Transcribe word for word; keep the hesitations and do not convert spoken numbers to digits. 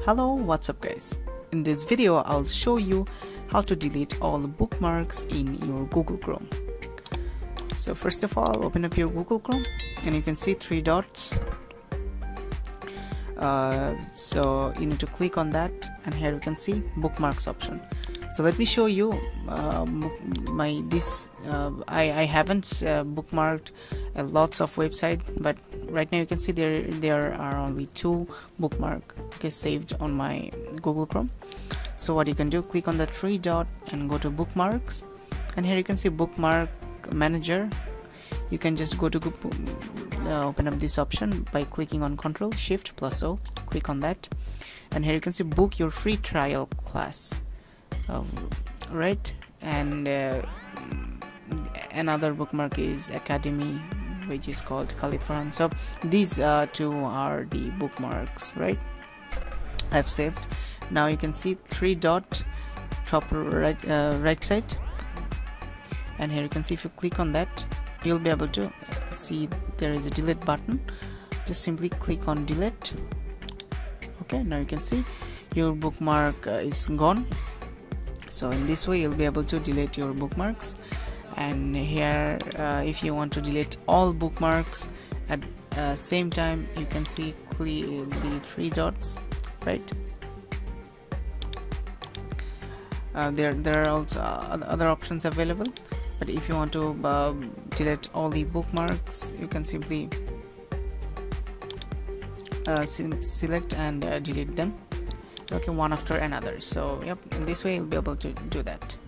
Hello, what's up guys? In this video I'll show you how to delete all the bookmarks in your Google Chrome. So first of all, open up your Google Chrome and you can see three dots. Uh, so you need to click on that, and here you can see bookmarks option. So let me show you uh, my this uh, I, I haven't uh, bookmarked uh, lots of website, but right now you can see there there are only two bookmark okay saved on my Google Chrome. So what you can do, click on the three dot and go to bookmarks, and here you can see Bookmark Manager. You can just go to uh, open up this option by clicking on Control Shift plus O. Click on that, and here you can see book your free trial class. Um, right, and uh, another bookmark is Academy, which is called Khalid Farhan. So these uh, two are the bookmarks, right? I've saved. Now you can see three dot top right uh, right side, and here you can see if you click on that, you'll be able to see there is a delete button. Just simply click on delete. Okay, now you can see your bookmark uh, is gone. So in this way you'll be able to delete your bookmarks. And here uh, if you want to delete all bookmarks at uh, same time, you can see clear the three dots, right? Uh, there there are also other options available, but if you want to uh, delete all the bookmarks, you can simply uh, select and uh, delete them, okay, one after another. So yep, in this way you'll be able to do that.